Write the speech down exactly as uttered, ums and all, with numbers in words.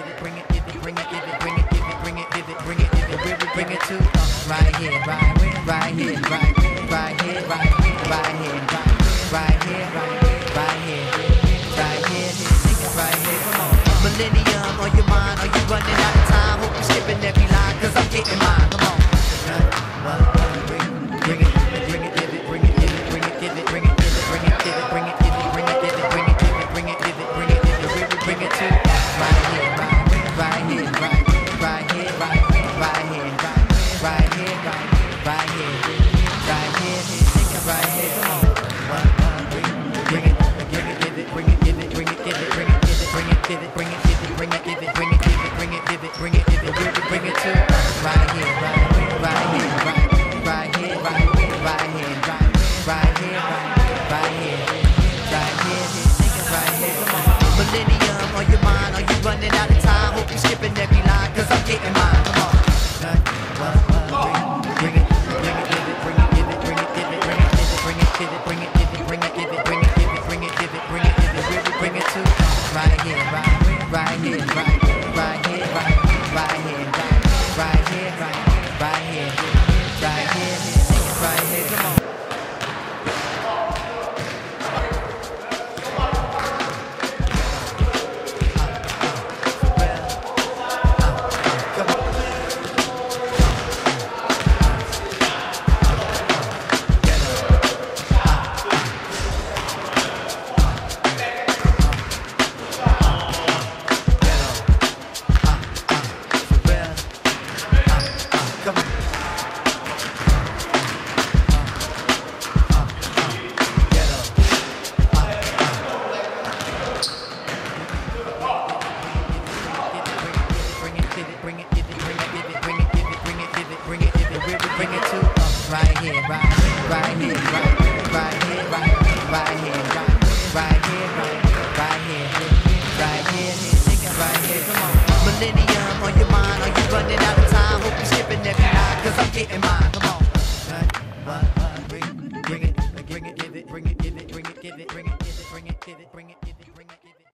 give it, bring it, give it, bring it, give it, bring it, give it, bring it, give it, bring it, give it, where we bring it to? Right here, right here, right here, right here, right here, right here, right here, right here, right here, right here, right here. Come on, millennium on your mind, are you running out of time? Hope you're skipping every line, cause I'm getting mine. Come on, bring it, bring it, give it, bring it, give it, bring it, give it, bring it, give it, bring it, give it, bring it, give it, bring it, give it, bring it, give it, bring it, give it, bring it, give it, where we bring it to? Right here, right here, right here, right right here, right right here, right here, right right here, right here, right here. Come on, bring it, bring it, give it, bring it, give it, bring it, give it, bring it, give it, bring it, give it, bring it, give it, bring it, give it, bring it, give it, bring it, give it, bring it, give it, where we bring it to? Right here, right right here, right right here, right right here, right right here, right right here, right here, right here. Come on, millennium on your mind, are you running out of time? Hope you're skipping every line, cause I'm getting mine. Come on, bring it, bring it, give it, bring it, give it, bring it, give it, bring it, give it, bring it, give it, bring it, give it, bring it, give it, bring it, give it, bring it, give it, bring it, give it, where we bring it to? Right here, right right here, right right here, right right here, right here, right right here, right here, right here. Come on. Right here, right, right here, right, right here, right, right here, right, right here, right, right here, right here, right here. Come on, millennium on your mind, are you running out of time? Hope you're skipping every line, cause I'm getting mine. Come on.